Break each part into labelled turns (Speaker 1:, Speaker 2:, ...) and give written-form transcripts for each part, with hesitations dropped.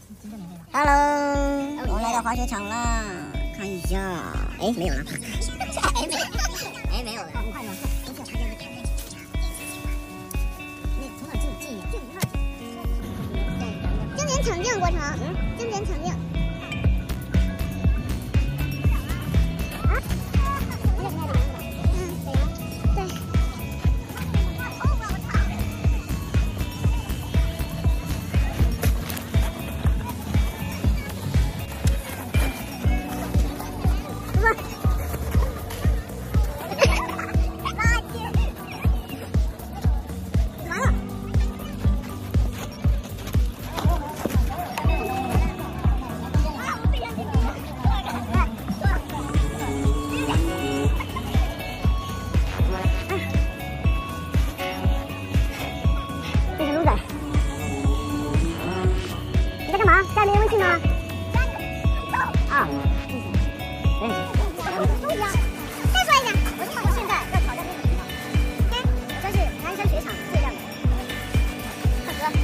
Speaker 1: Hello， 我们来到滑雪场啦，看一下。哎，没有了。哎，没有了。很快的。从哪进一点？经典场景过程，经典场景。啊？对。 家里没微信吗？啊，认识。再说一下，我现在要挑战这个题目。这是南山雪场最亮的。快哥，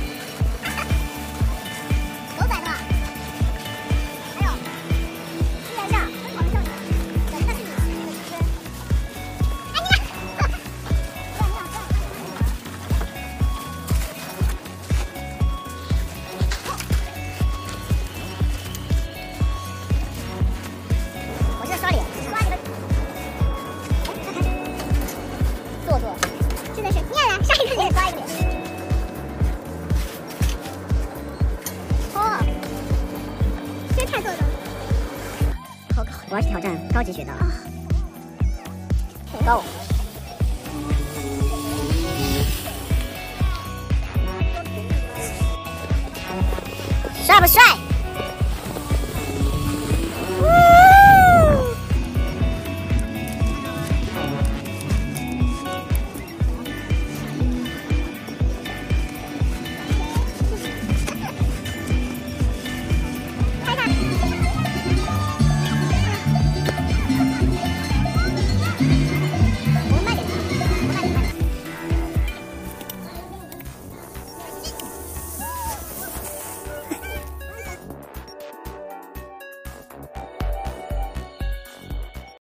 Speaker 1: 狗仔的吧？还有，夕阳下奔跑的少年，那是你的青春。哎，你看，刷脸，刷你的，做作。现在是你也来，下一个也刷一个脸。哦，这太做作了。好高，我要去挑战高级雪道啊！太高。帅不帅？